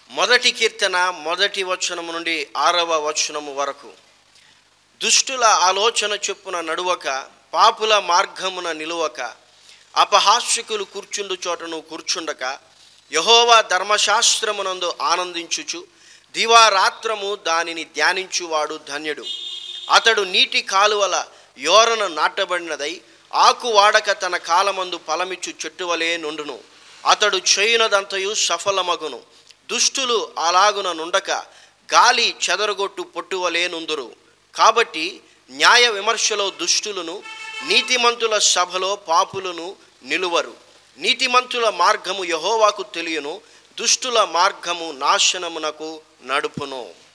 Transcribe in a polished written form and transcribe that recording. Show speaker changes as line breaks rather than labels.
మొదటి కీర్తన మొదటి వచనము నుండి 6వ వచనము వరకు. దుష్టుల ఆలోచన చొప్పున నడువక, పాపుల మార్గమున నిలువక, అపహాస్యకులు కూర్చుండు చోటను కూర్చుండక, యెహోవా ధర్మశాస్త్రమునందు ఆనందించుచు దివారాత్రము దానిని ధ్యానించువాడు ధన్యుడు. అతడు నీటి కాలువల యోరన నాటబడినదై ఆకు వాడక తన కాలమందు ఫలమిచ్చు చెట్టువలే నుండును. అతడు చేయునదంతయు సఫలమగును. దుష్టులు అలాగున నుండక గాలి చెదరగొట్టు పొట్టువలే నుందురు. కాబట్టి న్యాయ విమర్శలో దుష్టులను, నీతిమంతుల సభలో పాపులను నిలువరు. నీతిమంతుల మార్గము యెహోవాకు తెలియను, దుష్టుల మార్గము నాశనమునకు నడుపును.